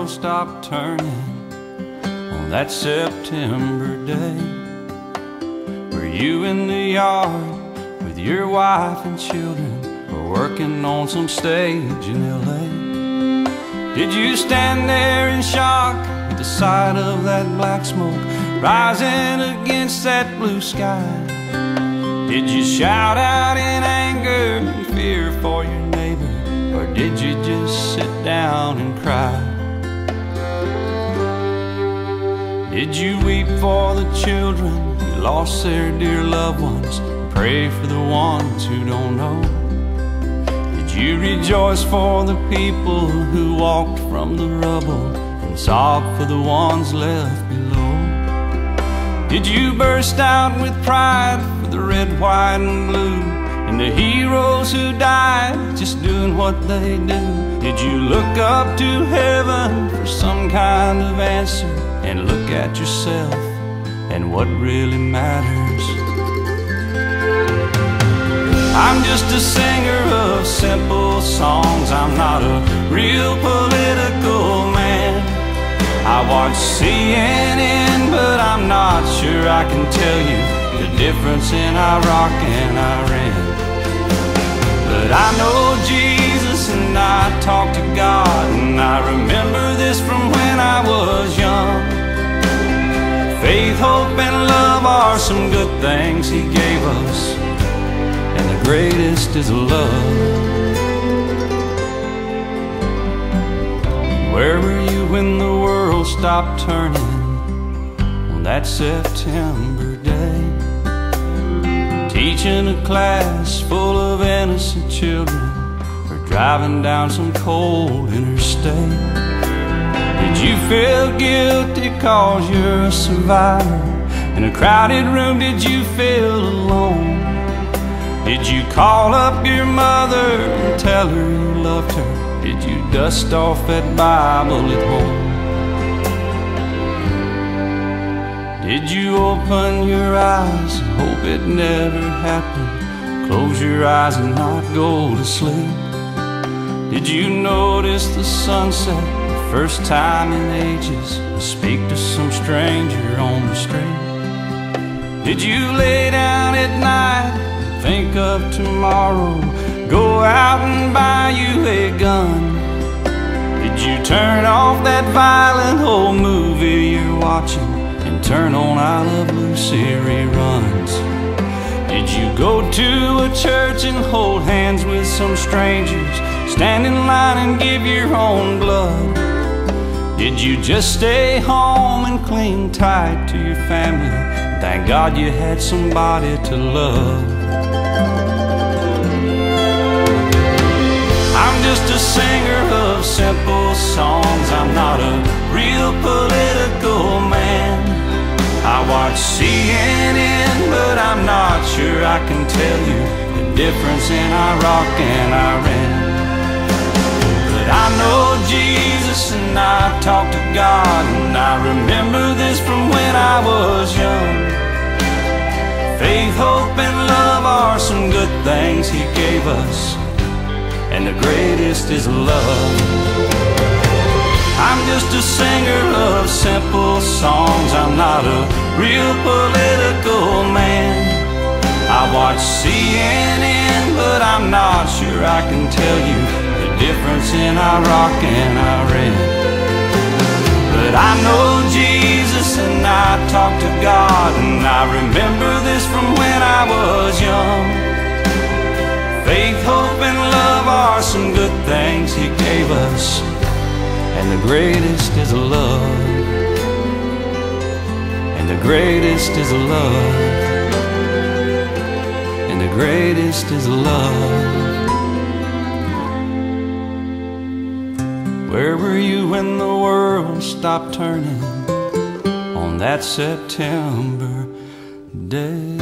world stopped turning on that September day? Were you in the yard with your wife and children, or working on some stage in LA? Did you stand there in shock at the sight of that black smoke rising against that blue sky? Did you shout out in anger and fear for your neighbor, or did you just sit down and cry? Did you weep for the children who lost their dear loved ones, and pray for the ones who don't know? Did you rejoice for the people who walked from the rubble, and sob for the ones left below? Did you burst out with pride for the red, white, and blue, and the heroes who died just doing what they do? Did you look up to heaven for some kind of answer, and look at yourself and what really matters? I'm just a singer of simple songs. I'm not a real political man. I watch CNN, but I'm not sure I can tell you the difference in Iraq and Iran. But I know Jesus and I talk to God, and I remember this from when I was young. Faith, hope, and love are some good things He gave us, and the greatest is love. Where were you when the world stopped turning on that September day? Teaching a class full of innocent children, or driving down some cold interstate? Did you feel guilty cause you're a survivor? In a crowded room, did you feel alone? Did you call up your mother and tell her you loved her? Did you dust off that Bible at home? Did you open your eyes and hope it never happened? Close your eyes and not go to sleep? Did you notice the sunset the first time in ages, and speak to some stranger on the street? Did you lay down at night and think of tomorrow, go out and buy you a gun? Did you turn off that violent old movie you're watching and turn on I Love Lucy reruns? Did you go to a church and hold hands with some strangers, stand in line and give your own blood? Did you just stay home and cling tight to your family? Thank God you had somebody to love. I'm just a singer of simple songs. I'm not a real political man. I watch CNN, but I'm not sure I can tell you the difference in Iraq and Iran. But I know Jesus and I talk to God, and I remember this from when I was young. Faith, hope, and love are some good things He gave us, and the greatest is love. I'm just a singer of simple songs. I'm not a real political man. I watch CNN, but I'm not sure I can tell you the difference in Iraq and Iran. But I know Jesus and I talk to God, and I remember this from when I was young. Faith, hope, and love are some good things He gave us, and the greatest is love. And the greatest is love. And the greatest is love. Where were you when the world stopped turning on that September day?